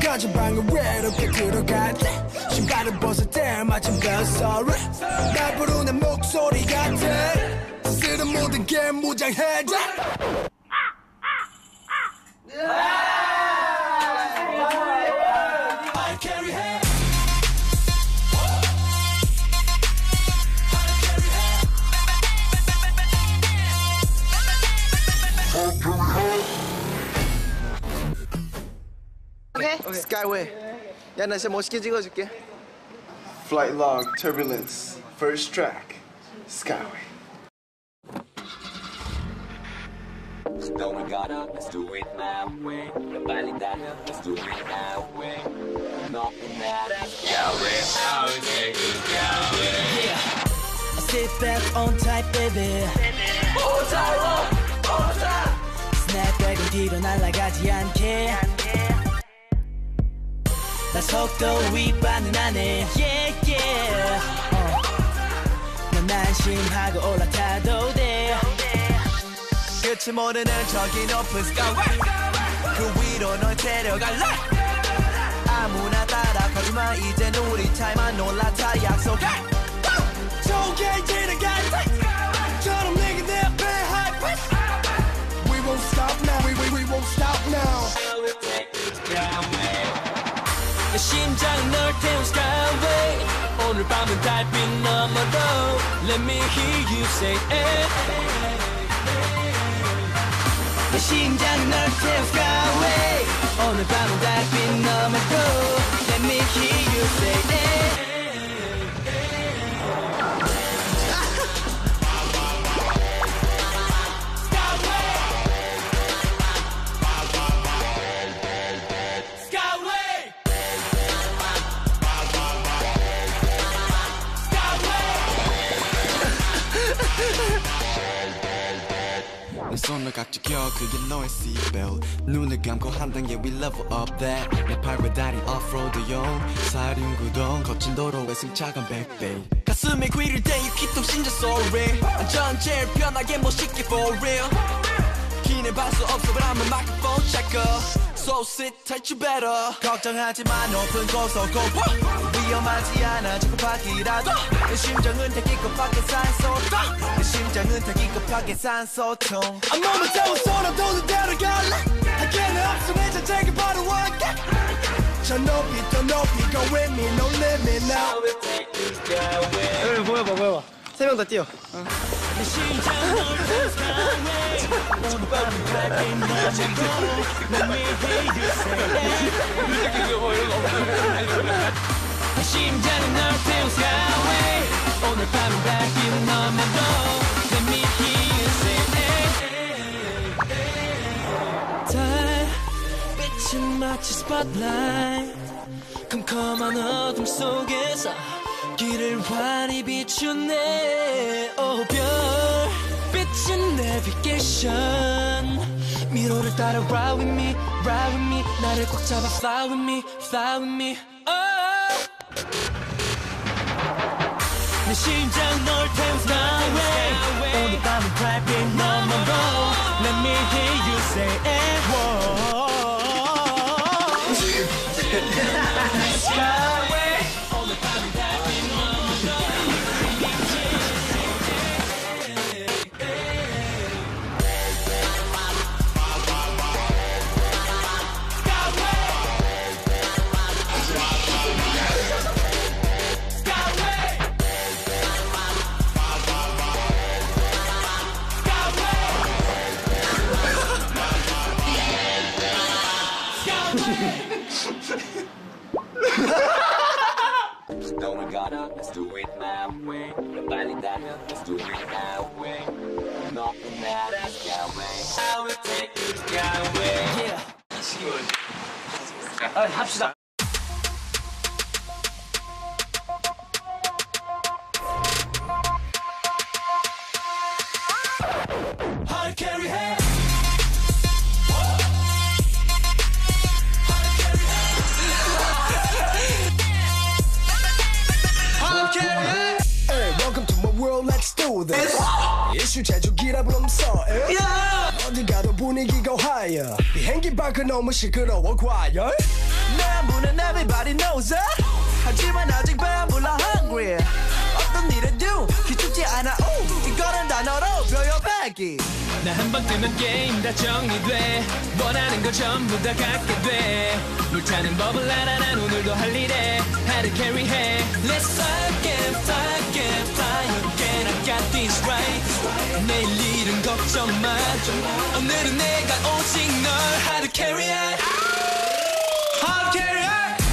가진 방을 외롭게 들어갈 때 신발을 벗을 때 마침 별 sorry 날 부르는 목소리 같아 쓸은 모든 게 무장해져 Okay. Skyway. 야, 나 진짜 멋있게 찍어줄게. Flight log, turbulence, first track, Skyway. Don't we gotta, let's do it my way. 빨리 달려, let's do it our way. Nothing matters, Skyway. I will take you Skyway. Yeah. Sit back on tight, baby. Hold tight, hold tight. 스냅백은 뒤로 날아가지 않게. 나 속도 위반은 안 해. Yeah, yeah. 넌 안심하고 올라타도 돼. 끝이 모르는 저기 높은 Skyway. 그 위로 널 데려갈래. 아무나 따라가지마. 이젠 우리 차이만 올라타 약속해. 저게 지나갈 때 처럼 내게 내 앞에 high pace. We won't stop now. We won't stop now. I will take you Skyway. 내 심장은 널 태운 Skyway. 오늘 밤은 달빛 너머로 Let me hear you say it. 내 심장은 널 태운 Skyway. 오늘 밤은 달빛 너머로 Let me hear you say it. 내 손을 깍지 껴 그게 너의 seatbelt 눈을 감고 한 단계 we level up that 내 팔과 다리 offroad용 사륜구동 거친 도로에 승차감 100배 가슴에 귀를 대유 기통신자 소리 안전 제일 편하게 멋있게 for real 기내발 수 없어 but I'm a microphone checker So sit tight you better 걱정하지 마 높은 고속고고 위험하지 않아 지구파기라도 내 심장은 타기 급하게 산소통 내 심장은 타기 급하게 산소통 한 몸을 태워서라도 너 데려갈래 하게는 없어 내 자체가 바로 원격 저 높이 더 높이 go with me no limit now I will take you Skyway. 보여봐 3명 다 뛰어 내 심장은 널 태운 Skyway 오늘 밤은 달빛 너머로 Let me hear you say it 내 심장은 널 태운 Skyway 오늘 밤은 달빛 너머로 Let me hear you say it 달빛은 마치 spotlight 컴컴한 어둠 속에서 길을 환히 비추네 오 별빛은 내비게이션 미로를 따라 ride with me ride with me 나를 꽉 잡아 fly with me fly with me oh. 내 심장 널 태운 Skyway 오늘 밤은 달빛 너머로 Let me hear you say it Whoa. Skyway 오늘 밤은 달빛 Don't we gotta, let's do it my way. 빨리 달려, let's do it our way. Nothing matters, Skyway. I will take you Skyway. Yeah. 합시다. Hard carry head. Hey, welcome to my world, let's do this. 이슈 제조기라 부르면서 어디 가도 분위기가 higher. 비행기 밖은 너무 시끄러워 과열. 내 안무는 everybody knows it. 하지만 아직 배 안 불러 hungry. 어떤 일에도 기죽지 않아. 이거는 단어로 표현하기. 나 한 번 뜨면 게임 다 정리돼. 원하는 거 전부 다 갖게 돼. 물타는 법을 알아. 난 오늘도 할 일에 하루 carry해. Let's fly again, fly again, fly again. I got this right. 내일 일은 걱정 마. 오늘은 내가 오직 널 하루 carry해. 하루 carry해.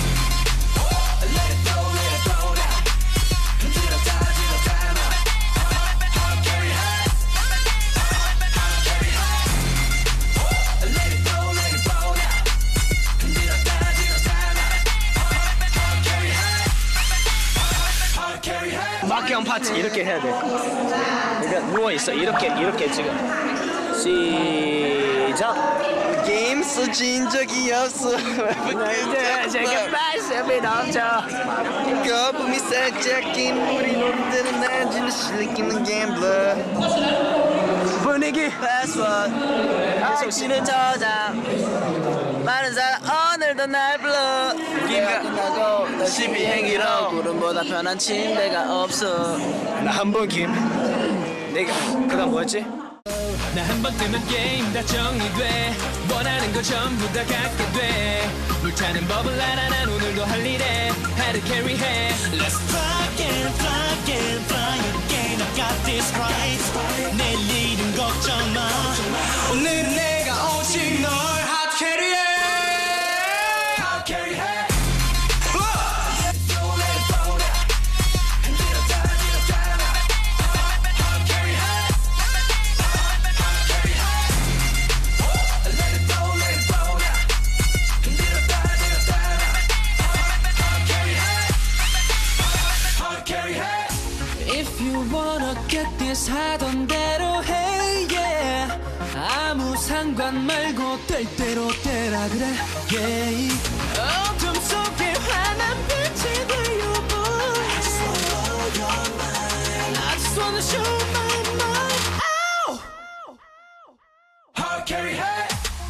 마키형 파트 이렇게 해야 돼. 그러니까 누워있어. 이렇게 지금. 시작. 게임 진 적이 없어. 이제 제게 말씀이 넘쳐. 거품이 살짝 낀 우리 놈들은 난지는 실리키는 갬블러. 분위기. 패스워드 계속 쉬는 저장. 많은 사람 오늘도 날 불러. 기가 끝나고 다시 비행기로. 구름보다 편한 침대가 없어. 나 한 번 김. 내가 그다음 뭐였지? 나 한 번 뜨면 게임 다 정리돼. 원하는 거 전부 다 갖게 돼. 물타는 법을 알아. 난 오늘도 할 일에 하루 carry해. Let's fly again, fly again, fly again. I got this right. 내일 일은 걱정 마. 오늘은 내가 오직 널 하루 carry해. 하루 carry해. If you wanna get this 하던 대로 해 yeah. 아무 상관 말고 될 대로 되라 그래 yeah. 어둠 속에 환한 빛이 되어 boy. I just wanna show my mind. Ow! Hard carry hey.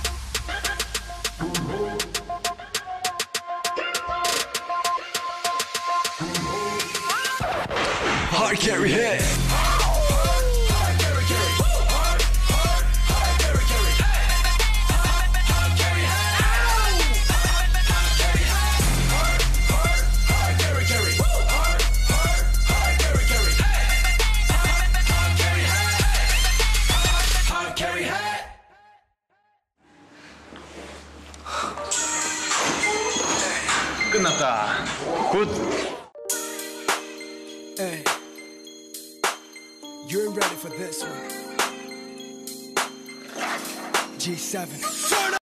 Hard carry head. 끝났다. 굿. Hey, you ain't ready for this one. G7.